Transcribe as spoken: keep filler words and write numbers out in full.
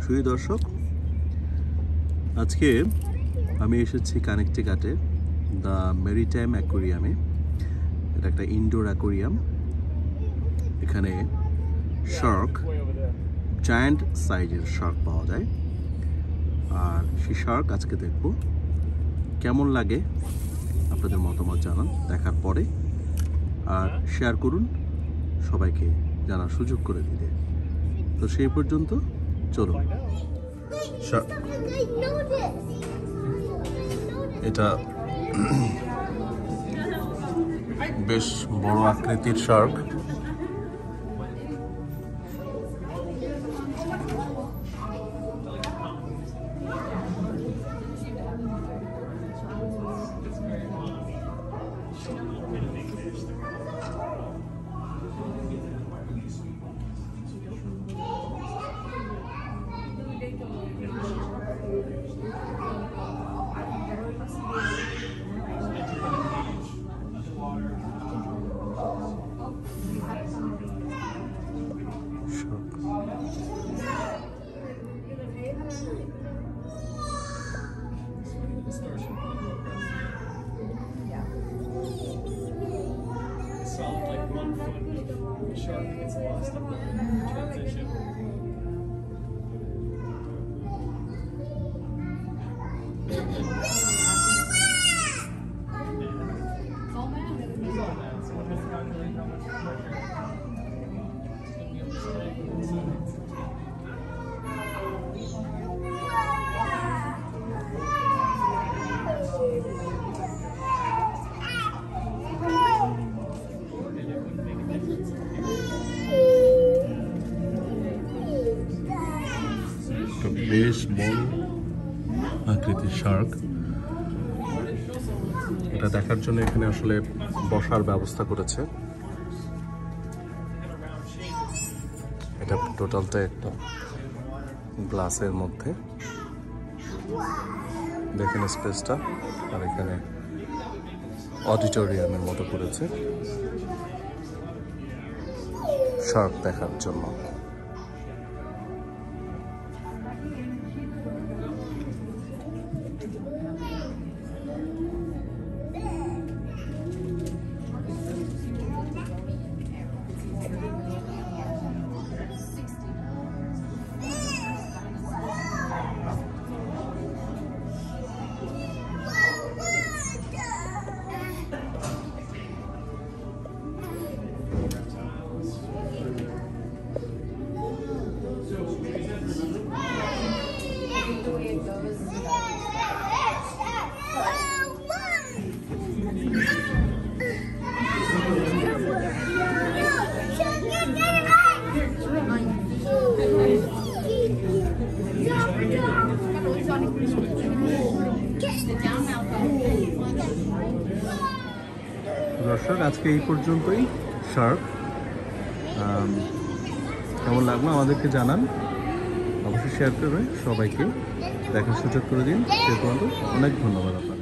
প্রিয় দর্শক, আজকে আমি এসেছি কানেকটিকাটে দ্য মেরিটাইম অ্যাকোরিয়ামে। এটা একটা ইনডোর অ্যাকোরিয়াম। এখানে শার্ক, জায়ান্ট সাইজের শার্ক পাওয়া যায়। আর সেই শার্ক আজকে দেখব। কেমন লাগে আপনাদের মতামত জানান দেখার পরে, আর শেয়ার করুন সবাইকে জানার সুযোগ করে দিতে। তো সেই পর্যন্ত চলুন। এটা বেশ বড় আকৃতির shark. Solid like one foot shark gets lost in the transition. বেশ বড় আকৃতির শার্ক। এটা দেখার জন্য এখানে আসলে বসার ব্যবস্থা করেছে। এটা টোটালটা একটা গ্লাসের মধ্যে, দেখেন স্পেসটা। আর এখানে অডিটোরিয়ামের মতো করেছে শার্ক দেখার জন্য। দর্শক, আজকে এই পর্যন্তই শার্ক। কেমন লাগলো আমাদেরকে জানান, অবশ্যই শেয়ার করবেন, সবাইকে দেখার সুযোগ করে দিন। সে পর্যন্ত অনেক ধন্যবাদ আপনার।